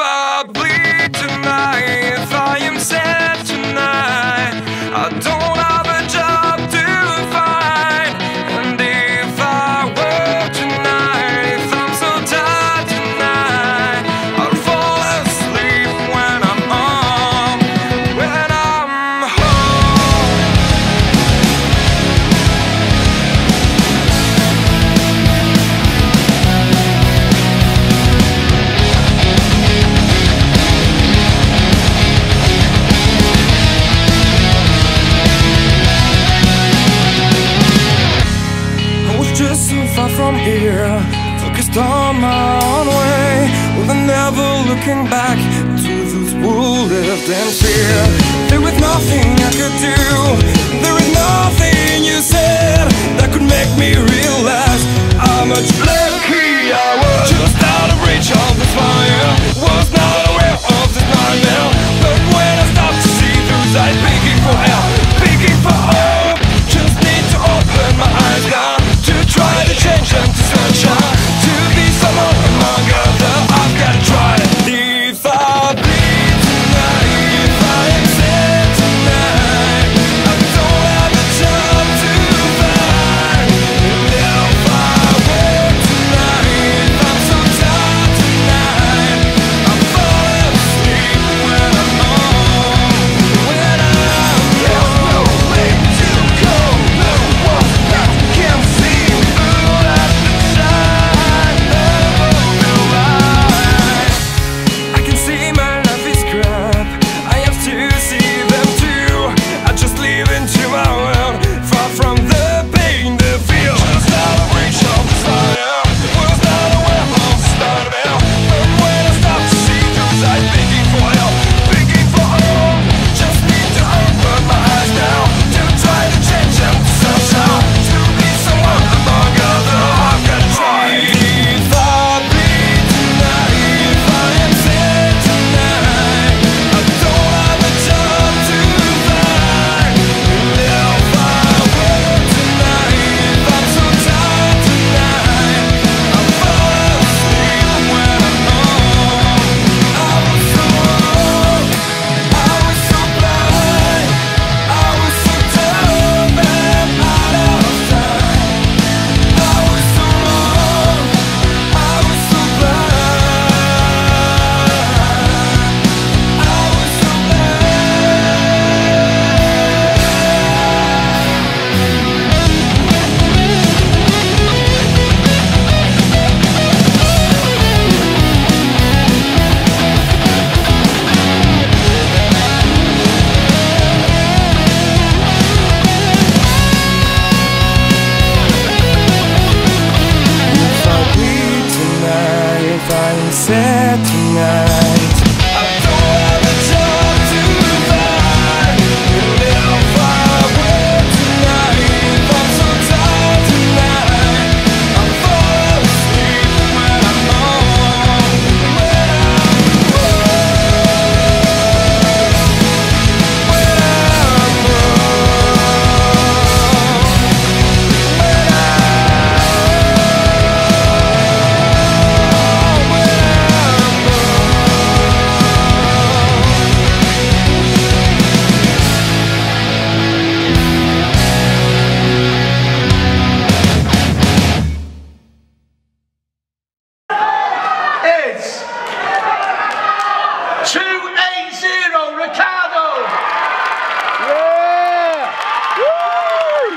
I bleed tonight, if I am sad tonight, I don't have a job to find. And if I work tonight, if I'm so tired tonight, I'll fall asleep when I'm home, when I'm home. Just so far from here, focused on my own way, with never looking back to those who lived in fear. There was nothing I could do, there was nothing you said that could make me realize how much lucky I was. Just out of reach of the fire, was not aware of this nightmare. But when I stopped to see those eyes begging for help, begging for hope, just need to open my eyes now, try to change them to sunshine, to be someone among others. I've got to try it. If I bleed tonight, if I am sad tonight, I don't have a job to find. And if I work tonight, if I'm so tired tonight, I fall asleep when I'm home, when I'm home. There's no way to go, no one that can see. Sad tonight, I don't have a job to find. And if I work tonight, if I'm so tired tonight, I fall asleep when I'm home, when I'm home, when I'm It's 280 Ricardo. Yeah! Woo!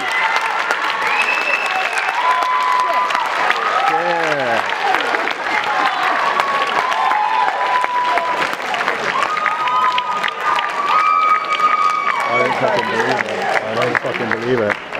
Yeah! I don't fucking believe it. I don't fucking believe it.